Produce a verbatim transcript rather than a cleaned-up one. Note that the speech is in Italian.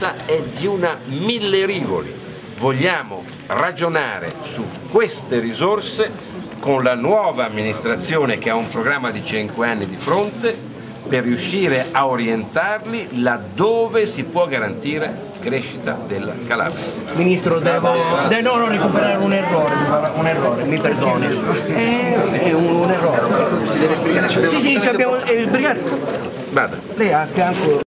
volta è di una mille rivoli. Vogliamo ragionare su queste risorse con la nuova amministrazione che ha un programma di cinque anni di fronte per riuscire a orientarli laddove si può garantire crescita della Calabria. Ministro, devo, devo no, recuperare un errore, un errore, mi perdoni. È, è un, un errore. Si deve spiegare, Sì, sì, abbiamo il brigadiere. Vada. Lei ha a fianco